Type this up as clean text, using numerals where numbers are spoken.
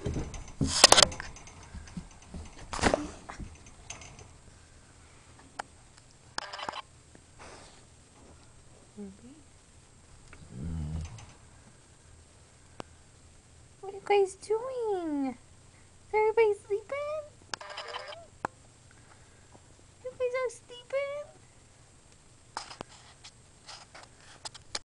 What are you guys doing? Is everybody sleeping? You guys are sleeping?